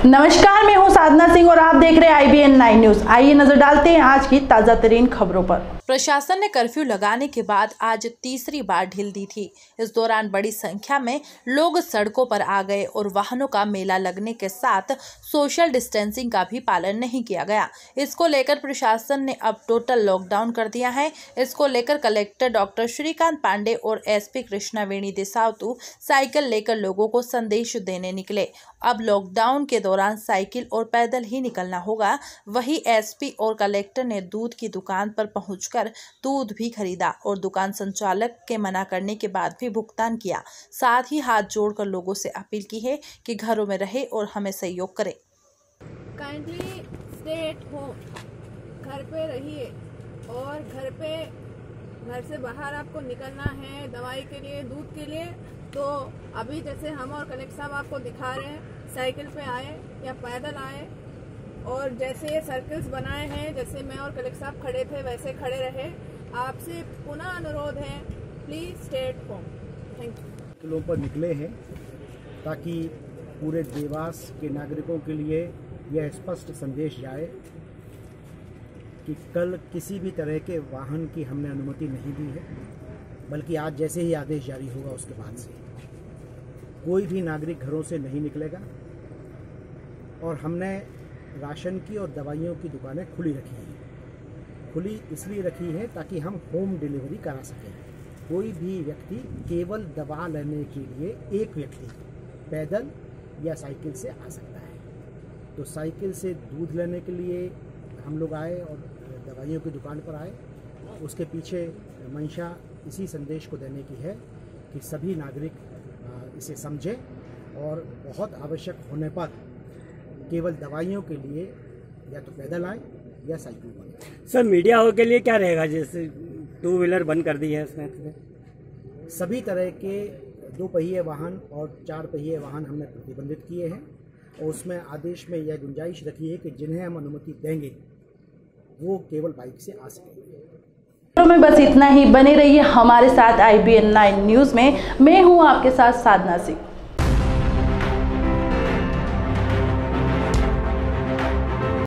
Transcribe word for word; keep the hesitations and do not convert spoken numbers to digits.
नमस्कार, मैं हूं साधना सिंह और आप देख रहे हैं I B N nine news. आइए नजर डालते हैं आज की ताजा तरीन खबरों पर। प्रशासन ने कर्फ्यू लगाने के बाद आज तीसरी बार ढील दी थी। इस दौरान बड़ी संख्या में लोग सड़कों पर आ गए और वाहनों का मेला लगने के साथ सोशल डिस्टेंसिंग का भी पालन नहीं किया गया। इसको लेकर प्रशासन ने अब टोटल लॉकडाउन कर दिया है। इसको लेकर कलेक्टर डॉक्टर श्रीकांत पांडे और S P Krishna Veni Desavathu cycle लेकर लोगों को संदेश देने निकले। अब लॉकडाउन के दौरान साइकिल और पैदल ही निकलना होगा। वहीं एस पी और कलेक्टर ने दूध की दुकान पर पहुंचकर दूध भी खरीदा और दुकान संचालक के मना करने के बाद भी भुगतान किया। साथ ही हाथ जोड़कर लोगों से अपील की है कि घरों में रहे और हमें सहयोग करें। काइंडली स्टे एट होम, घर पे रहिए और घर पे घर से बाहर आपको निकलना है दवाई के लिए, दूध के लिए, तो अभी जैसे हम और कलेक्टर साहब आपको दिखा रहे हैं, साइकिल पे आए या पैदल आए और जैसे ये सर्कल्स बनाए हैं, जैसे मैं और कलेक्टर साहब खड़े थे वैसे खड़े रहे। आपसे पुनः अनुरोध है, please stay at home. Thank you. किलों पर निकले हैं ताकि पूरे देवास के नागरिकों के लिए यह स्पष्ट संदेश जाए कि कल किसी भी तरह के वाहन की हमने अनुमति नहीं दी है, बल्कि आज जैसे ही आदेश जारी होगा उसके बाद से कोई भी नागरिक घरों से नहीं निकलेगा। और हमने राशन की और दवाइयों की दुकानें खुली रखी हैं। खुली इसलिए रखी है ताकि हम होम डिलीवरी करा सकें। कोई भी व्यक्ति केवल दवा लेने के लिए एक व्यक्ति पैदल या साइकिल से आ सकता है। तो साइकिल से दूध लेने के लिए हम लोग आए और दवाइयों की दुकान पर आए। उसके पीछे मंशा इसी संदेश को देने की है कि सभी नागरिक इसे समझें और बहुत आवश्यक होने पर केवल दवाइयों के लिए या तो पैदल आए या साइकिल पर। सर, मीडिया हो के लिए क्या रहेगा? जैसे टू व्हीलर बंद कर दी है उसमें, सभी तरह के दो पहिए वाहन और चार पहिए वाहन हमने प्रतिबंधित किए हैं और उसमें आदेश में यह गुंजाइश रखी है कि जिन्हें हम अनुमति देंगे वो केवल बाइक से आ सकेंगे। में बस इतना ही। बने रहिए हमारे साथ I B N nine news में। मैं हूं आपके साथ साधना सिंह।